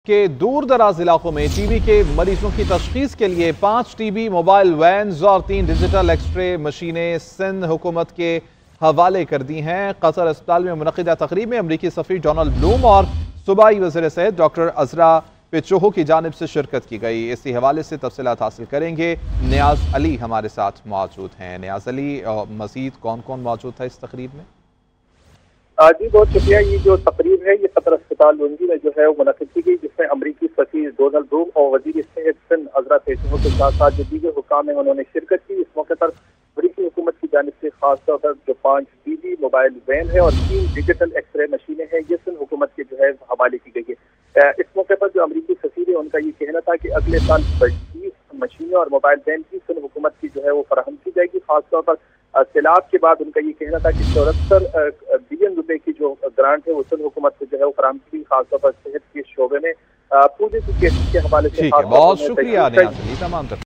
के दूर दराज इलाकों में टीबी के मरीजों की तशखीस के लिए 5 टीबी मोबाइल वैन्स और 3 डिजिटल एक्सरे मशीनें सिंध हुकूमत के हवाले कर दी हैं। कतर अस्पताल में मुनक़िदा तकरीब में अमरीकी सफ़ीर डोनाल्ड ब्लूम और सूबाई वज़ीर सेहत डॉक्टर अज़रा पेचोहो की जानिब से शिरकत की गई। इसी हवाले से तफसीलात हासिल करेंगे। नियाज अली हमारे साथ मौजूद हैं। नियाज अली, मज़ीद कौन कौन मौजूद था इस तकरीब में? जी बहुत शुक्रिया। ये जो तकरीब है ये कतर अस्पताल लुंगी में जो है वो मुनक़िद की गई, जिसमें अमरीकी सफ़ीर डोनाल्ड ब्लूम और वज़ीर सेहत सिंध अज़रा पेचोहो के साथ साथ जो दीगर हुकाम है उन्होंने शिरकत की। इस मौके पर अमरीकी हुकूमत की जानिब से खासतौर पर जो 5 टीबी मोबाइल वैन है और 3 डिजिटल एक्सरे मशीनें हैं ये सिंध हुकूमत के जो है हवाले की गई है। इस मौके पर जो अमरीकी सफ़ीर है उनका ये कहना था कि अगले साल 20 मशीनें और मोबाइल वैन की सिंध हुकूमत की जो है वो फराहम की जाएगी। खासतौर पर सैलाब के बाद उनका ये कहना था कि 74 बिलियन रुपए की जो ग्रांट है वो सिंध हुकूमत से जो है वो फराहम की, खासतौर पर सेहत के शोबे में पूरे के हवाले से। बहुत शुक्रिया नियाज अली तमाम